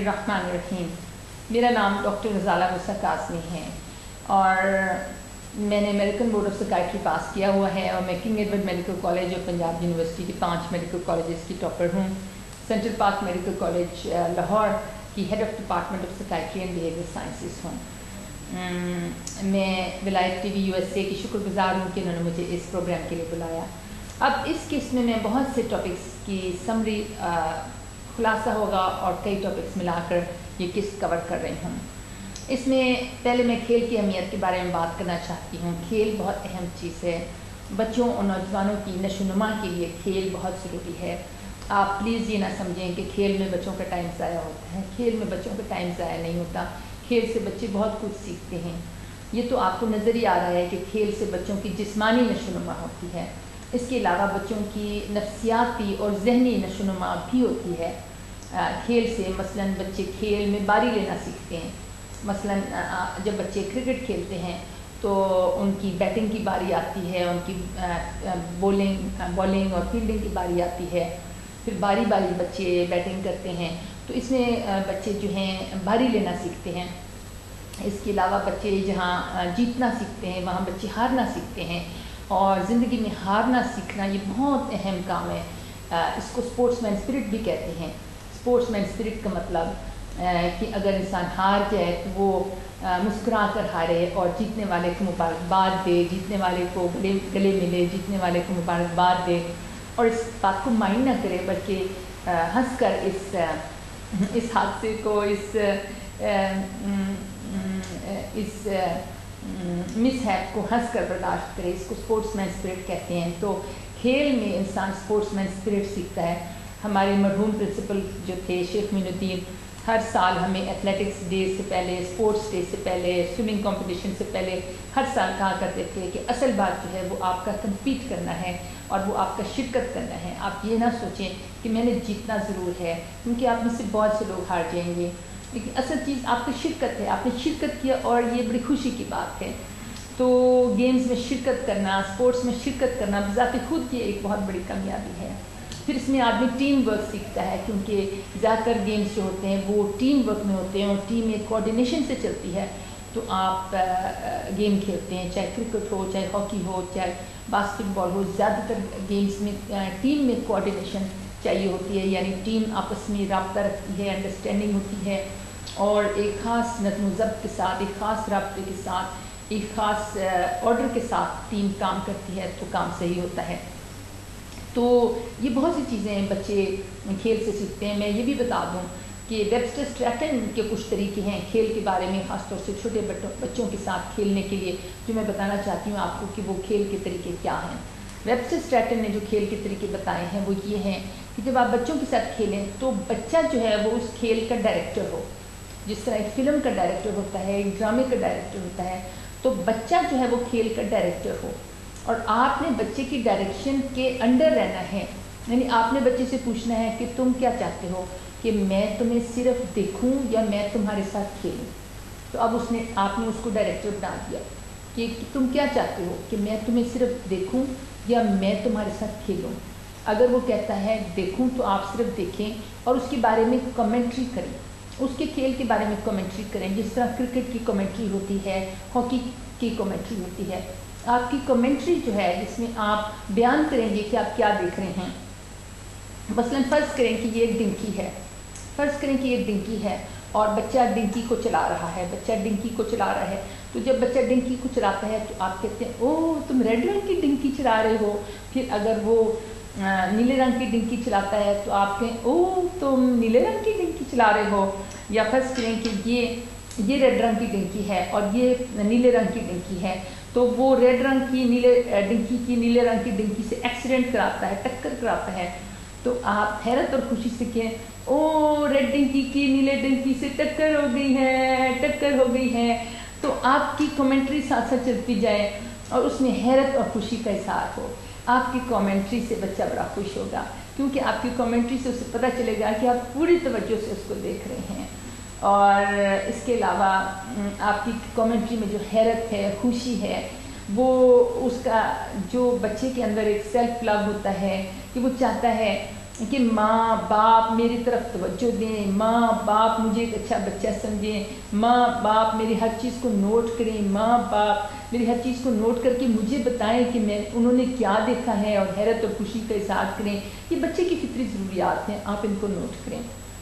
बिस्मिल्लाहिर्रहमानिर्रहीम। मेरा नाम डॉक्टर रज़ाला मुसा काज़मी है और मैंने American board of psychiatry pass किया हुआ है और मैं किंग एडवर्ड मेडिकल कॉलेज और पंजाब यूनिवर्सिटी की 5 मेडिकल कॉलेजेस की टॉपर हूँ। Central park medical college Lahore की head of department of psychiatry and behaviour sciences हूँ। मैं विलायत टीवी यूएसए की शुक्रगुजार हूँ कि उन्होंने मुझे इस प्रोग्राम के लिए बुलाया। अब इस किस्त में मैं बहुत से टॉपिक्स की समरी खुलासा होगा और कई टॉपिक्स मिलाकर ये किस्त कवर कर रही हूँ। इसमें पहले मैं खेल की अहमियत के बारे में बात करना चाहती हूँ। खेल बहुत अहम चीज़ है। बच्चों और नौजवानों की नशोनुमा के लिए खेल बहुत ज़रूरी है। आप प्लीज़ ये ना समझें कि खेल में बच्चों का टाइम ज़ाया होता है। खेल में बच्चों का टाइम ज़ाया नहीं होता। खेल से बच्चे बहुत कुछ सीखते हैं। ये तो आपको नज़र ही आ रहा है कि खेल से बच्चों की जिस्मानी नशोनुमा होती है। इसके अलावा बच्चों की नफ्सियाती और जहनी नशोनुमा भी होती है। खेल से मसलन बच्चे खेल में बारी लेना सीखते हैं। मसलन जब बच्चे क्रिकेट खेलते हैं तो उनकी बैटिंग की बारी आती है, उनकी बॉलिंग और फील्डिंग की बारी आती है। फिर बारी बारी बच्चे बैटिंग करते हैं, तो इसमें बच्चे जो हैं बारी लेना सीखते हैं। इसके अलावा बच्चे जहाँ जीतना सीखते हैं वहाँ बच्चे हारना सीखते हैं और ज़िंदगी में हारना सीखना ये बहुत अहम काम है। इसको स्पोर्ट्समैन स्पिरिट भी कहते हैं। स्पोर्ट्समैन स्पिरिट का मतलब कि अगर इंसान हार जाए तो वो मुस्कुरा कर हारे और जीतने वाले को मुबारकबाद दे, जीतने वाले को गले मिले, जीतने वाले को मुबारकबाद दे और इस बात को माइंड ना करे बल्कि हंस कर इस हादसे को इस मिसहैप को हंस कर बर्दाश्त करे। इसको स्पोर्ट्समैन स्पिरिट कहते हैं। तो खेल में इंसान स्पोर्ट्समैन स्पिरिट सीखता है। हमारे मरहूम प्रिंसिपल जो थे शेख मोइनुद्दीन हर साल हमें एथलेटिक्स डे से पहले, स्पोर्ट्स डे से पहले, स्विमिंग कंपटीशन से पहले हर साल कहा करते थे कि असल बात जो है वो आपका कम्पीट करना है और वो आपका शिरकत करना है। आप ये ना सोचें कि मैंने जीतना ज़रूर है, क्योंकि आप में से बहुत से लोग हार जाएंगे, लेकिन असल चीज़ आपकी शिरकत है। आपने शिरकत किया और ये बड़ी खुशी की बात है। तो गेम्स में शिरकत करना, स्पोर्ट्स में शिरकत करना बज़ाते खुद की एक बहुत बड़ी कामयाबी है। फिर इसमें आदमी टीम वर्क सीखता है, क्योंकि ज़्यादातर गेम्स जो होते हैं वो टीम वर्क में होते हैं और टीम एक कोऑर्डिनेशन से चलती है। तो आप गेम खेलते हैं, चाहे क्रिकेट हो, चाहे हॉकी हो, चाहे बास्केटबॉल हो, ज़्यादातर गेम्स में टीम में कोऑर्डिनेशन चाहिए होती है, यानी टीम आपस में राब्ता रखती है, अंडरस्टैंडिंग होती है और एक ख़ास नज़्म ज़ब्त के साथ, एक ख़ास राब्ते के साथ, एक ख़ास ऑर्डर के साथ टीम काम करती है तो काम सही होता है। तो ये बहुत सी चीज़ें बच्चे खेल से सीखते हैं। मैं ये भी बता दूं कि वेबस्टर स्ट्रैटन के कुछ तरीके हैं खेल के बारे में, ख़ासतौर से छोटे बच्चों के साथ खेलने के लिए, जो मैं बताना चाहती हूँ आपको कि वो खेल के तरीके क्या हैं। वेबस्टर स्ट्रैटन ने जो खेल के तरीके बताए हैं वो ये हैं कि जब आप बच्चों के साथ खेलें तो बच्चा जो है वो उस खेल का डायरेक्टर हो। जिस तरह एक फ़िल्म का डायरेक्टर होता है, एक ड्रामे का डायरेक्टर होता है, तो बच्चा जो है वो खेल का डायरेक्टर हो और आपने बच्चे की डायरेक्शन के अंडर रहना है। यानी आपने बच्चे से पूछना है कि तुम क्या चाहते हो, कि मैं तुम्हें सिर्फ देखूं या मैं तुम्हारे साथ खेलूं। तो अब आपने उसको डायरेक्टर बना दिया कि तुम क्या चाहते हो, कि मैं तुम्हें सिर्फ देखूं या मैं तुम्हारे साथ खेलूं। अगर वो कहता है देखूं तो आप सिर्फ देखें और उसके बारे में कमेंट्री करें, उसके खेल के बारे में कमेंट्री करें। जिस तरह क्रिकेट की कमेंट्री होती है, हॉकी की कमेंट्री होती है, आपकी कमेंट्री जो है जिसमें आप बयान करेंगे कि आप क्या देख रहे हैं। मसलन फ़र्ज़ करें कि ये एक डिंकी है, फ़र्ज़ करें कि ये डिंकी है और बच्चा डिंकी को चला रहा है, बच्चा डिंकी को चला रहा है। तो जब बच्चा डिंकी को चलाता है तो आप कहते हैं ओह तुम रेड रंग की डिंकी चला रहे हो। फिर अगर वो नीले रंग की डिंकी चलाता है तो आप कहें ओह तुम नीले रंग की डिंकी चला रहे हो। या फ़र्ज़ करें कि ये रेड रंग की डिंकी है और ये नीले रंग की डिंकी है, तो वो रेड रंग की नीले रंग की डिंकी से एक्सीडेंट कराता है, टक्कर कराता है। तो आप हैरत और खुशी से कहें ओ रेड डिंकी की नीले डिंकी से टक्कर हो गई है। तो आपकी कमेंट्री साथ साथ चलती जाए और उसमें हैरत और खुशी का इजहार हो। आपकी कमेंट्री से बच्चा बड़ा खुश होगा, क्योंकि आपकी कमेंट्री से उसे पता चलेगा कि आप पूरी तवज्जो से उसको देख रहे हैं। और इसके अलावा आपकी कमेंट्री में जो हैरत है, खुशी है, वो उसका जो बच्चे के अंदर एक सेल्फ लव होता है कि वो चाहता है کہ ماں باپ میری طرف توجہ دیں، ماں باپ مجھے ایک اچھا بچہ سمجھیں، ماں باپ میری ہر چیز کو نوٹ کریں، ماں باپ میری ہر چیز کو نوٹ کر کے مجھے بتائیں کہ انہوں نے کیا دیکھا ہے، اور حیرت اور خوشی کا اظہار کریں۔ یہ بچے کی فطری ضروریات ہیں، آپ ان کو نوٹ کریں۔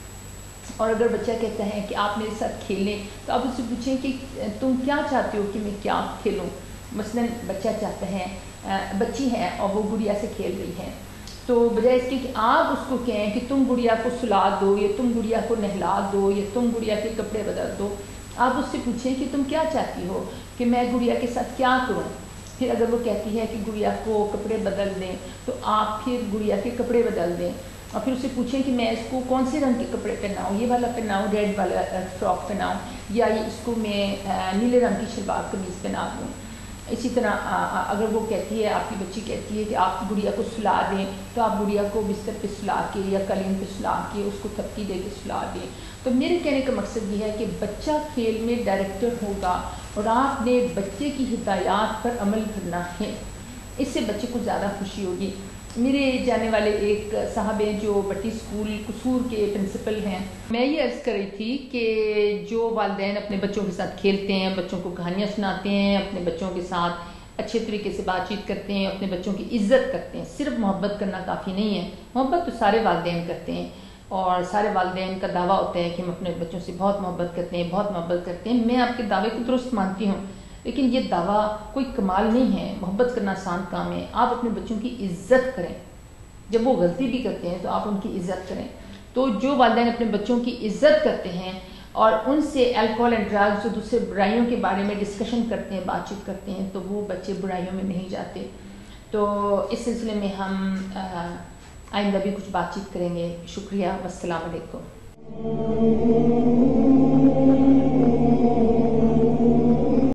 اور اگر بچہ کہتا ہے کہ آپ میرے ساتھ کھیلیں تو آپ اس سے پوچھیں کہ تم کیا چاہتے ہو کہ میں کیا کھیلوں۔ مثلا بچہ چاہتا ہے، بچی ہے اور وہ گڑیا سے کھیل رہی ہے، تو بجائے اس کے کہ آپ اس کو کہیں کہ تم گڑیا کو سلا دو، یا تم گڑیا کو نہلا دو، یا تم گڑیا کے کپڑے بدل دو، آپ اس سے پوچھیں کہ تم کیا چاہتی ہو کہ میں گڑیا کے ساتھ کیا کروں۔ پھر اگر وہ کہتی ہے کہ گڑیا کو کپڑے بدل دیں تو آپ پھر گڑیا کے کپڑے بدل دیں، اور پھر اسے پوچھیں کہ میں اس کو کون سے رنگ کے کپڑے پہناؤں، یہ والا پہناؤں، ریڈ والا فراک پہناؤں، یا یہ اس کو میں نیلے رنگ کی شلوار قمیض پہنا دوں۔ اسی طرح اگر وہ کہتی ہے، آپ کی بچی کہتی ہے کہ آپ گڑیا کو سلا دیں، تو آپ گڑیا کو بستر پہ سلا کے یا قالین پہ سلا کے اس کو تھپکی دے کے سلا دیں۔ تو میرے کہنے کا مقصد یہ ہے کہ بچہ کھیل میں ڈائریکٹر ہوگا، اور آپ نے بچے کی ہدایات پر عمل کرنا ہے، اس سے بچے کو زیادہ خوشی ہوگی۔ میرے جانے والے ایک صاحب ہیں جو بٹی اسکول قصور کے پرنسپل ہیں، میں یہ عرض کر رہی تھی کہ جو والدین اپنے بچوں کے ساتھ کھیلتے ہیں، بچوں کو کہانیاں سناتے ہیں، اپنے بچوں کے ساتھ اچھے طریقے سے بات چیت کرتے ہیں، اپنے بچوں کی عزت کرتے ہیں، صرف محبت کرنا کافی نہیں ہے، محبت تو سارے والدین کرتے ہیں، اور سارے والدین کا دعویٰ ہوتا ہے کہ ہم اپنے بچوں سے بہت محبت کرتے ہیں، بہت محبت کرتے ہیں۔ میں آپ کے دعوے کو درست مانتی ہوں، لیکن یہ دعویٰ کوئی کمال نہیں ہے۔ محبت کرنا آسان کام ہے۔ آپ اپنے بچوں کی عزت کریں، جب وہ غلطی بھی کرتے ہیں تو آپ ان کی عزت کریں۔ تو جو والدین اپنے بچوں کی عزت کرتے ہیں اور ان سے الکوہل اینڈ ڈرگز اور دوسرے برائیوں کے بارے میں ڈسکشن کرتے ہیں، بات چیت کرتے ہیں، تو وہ بچے برائیوں میں نہیں جاتے۔ تو اس سلسلے میں ہم آئندہ بھی کچھ بات چیت کریں گے۔ شکریہ، والسلام علیکم۔